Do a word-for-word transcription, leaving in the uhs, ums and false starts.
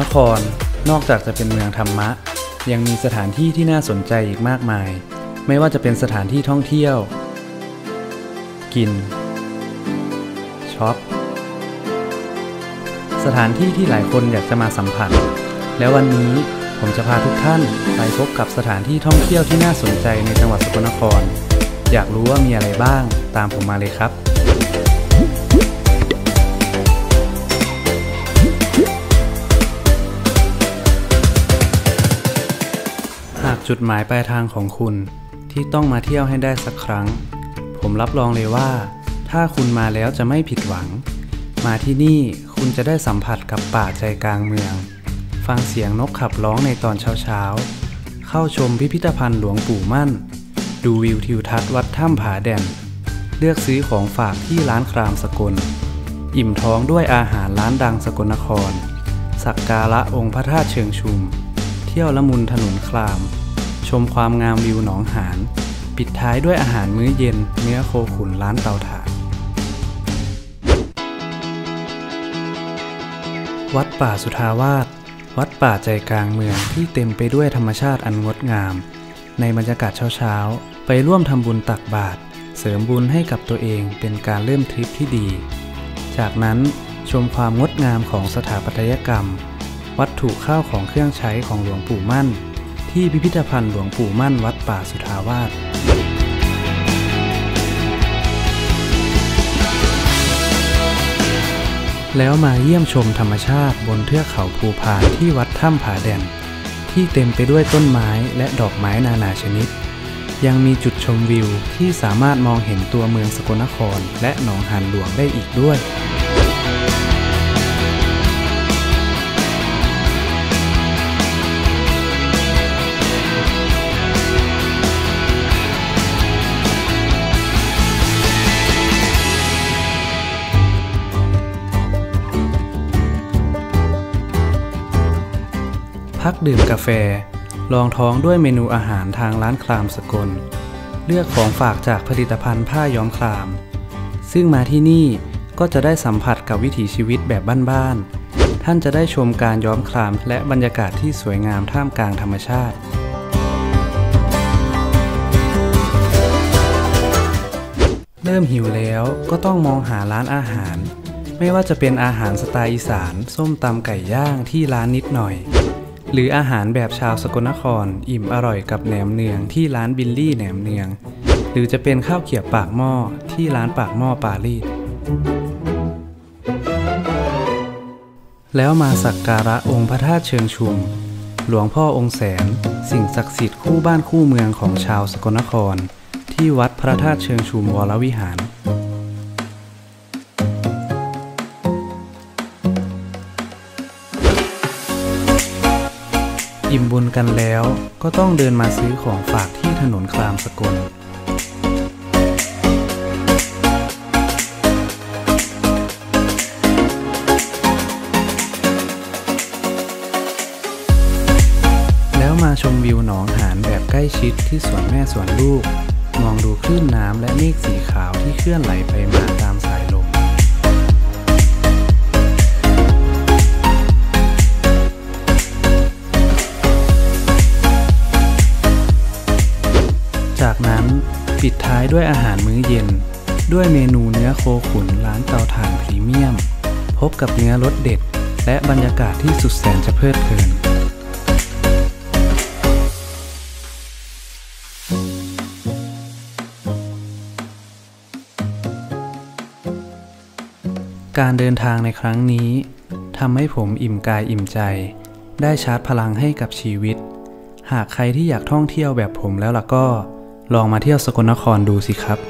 ครนอกจากจะเป็นเมืองธรรมะยังมีสถานที่ที่น่าสนใจอีกมากมายไม่ว่าจะเป็นสถานที่ท่องเที่ยวกินช็อปสถานที่ที่หลายคนอยากจะมาสัมผัสแล้ววันนี้ผมจะพาทุกท่านไปพบกับสถานที่ท่องเที่ยวที่น่าสนใจในจังหวัดสกลนครอยากรู้ว่ามีอะไรบ้างตามผมมาเลยครับหากจุดหมายปลายทางของคุณที่ต้องมาเที่ยวให้ได้สักครั้งผมรับรองเลยว่าถ้าคุณมาแล้วจะไม่ผิดหวังมาที่นี่คุณจะได้สัมผัสกับป่าใจกลางเมืองฟังเสียงนกขับร้องในตอนเช้าๆเข้าชมพิพิธภัณฑ์หลวงปู่มั่นดูวิวทิวทัศน์วัดถ้ำผาแด่นเลือกซื้อของฝากที่ร้านครามสกลอิ่มท้องด้วยอาหารร้านดังสกลนครสักการะองค์พระธาตุเชิงชุมเที่ยวละมุนถนนครามชมความงามวิวหนองหานปิดท้ายด้วยอาหารมื้อเย็นเนื้อโคขุนร้านเตาถ่านวัดป่าสุทาวาสวัดป่าใจกลางเมืองที่เต็มไปด้วยธรรมชาติอันงดงามในบรรยากาศเช้าๆไปร่วมทำบุญตักบาตรเสริมบุญให้กับตัวเองเป็นการเริ่มทริปที่ดีจากนั้นชมความงดงามของสถาปัตยกรรมวัตถุข้าวของเครื่องใช้ของหลวงปู่มั่นที่พิพิธภัณฑ์หลวงปู่มั่นวัดป่าสุทาวาสแล้วมาเยี่ยมชมธรรมชาติบนเทือกเขาภูพานที่วัดถ้ำผาแด่นที่เต็มไปด้วยต้นไม้และดอกไม้นานาชนิดยังมีจุดชมวิวที่สามารถมองเห็นตัวเมืองสกลนครและหนองหานหลวงได้อีกด้วยพักดื่มกาแฟลองท้องด้วยเมนูอาหารทางร้านครามสกลเลือกของฝากจากผลิตภัณฑ์ผ้าย้อมครามซึ่งมาที่นี่ก็จะได้สัมผัสกับวิถีชีวิตแบบบ้านๆท่านจะได้ชมการย้อมครามและบรรยากาศที่สวยงามท่ามกลางธรรมชาติเริ่มหิวแล้วก็ต้องมองหาร้านอาหารไม่ว่าจะเป็นอาหารสไตล์อีสานส้มตำไก่ย่างที่ร้านนิดหน่อยหรืออาหารแบบชาวสกลนครอิ่มอร่อยกับแหนมเนืองที่ร้านบิลลี่แหนมเนืองหรือจะเป็นข้าวเกรี๊ยวปากหม้อที่ร้านปากหม้อปารีสแล้วมาสักการะองค์พระธาตุเชิงชุมหลวงพ่อองค์แสนสิ่งศักดิ์สิทธิ์คู่บ้านคู่เมืองของชาวสกลนครที่วัดพระธาตุเชิงชุมวรวิหารอิ่มบุญกันแล้วก็ต้องเดินมาซื้อของฝากที่ถนนครามสกลแล้วมาชมวิวหนองหานแบบใกล้ชิดที่สวนแม่สวนลูกมองดูคลื่นน้ำและเมฆสีขาวที่เคลื่อนไหลไปมาตามสายลมจากนั้นปิดท้ายด้วยอาหารมื้อเย็นด้วยเมนูเนื้อโคขุนร้านเตาถ่านพรีเมียมพบกับเนื้อรสเด็ดและบรรยากาศที่สุดแสนจะเพลิดเพลินการเดินทางในครั้งนี้ทำให้ผมอิ่มกายอิ่มใจได้ชาร์จพลังให้กับชีวิตหากใครที่อยากท่องเที่ยวแบบผมแล้วล่ะก็ลองมาเที่ยวสกลนครดูสิครับ